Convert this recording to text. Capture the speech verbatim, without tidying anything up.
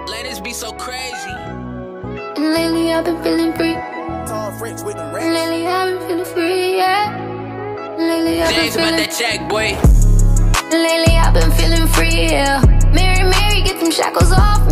Ladies be so crazy. And lately I've been feeling free. And lately I've been feeling free, yeah. Lately I've been James about feeling that check, boy. Lately I've been feeling free, yeah. Mary, Mary, get them shackles off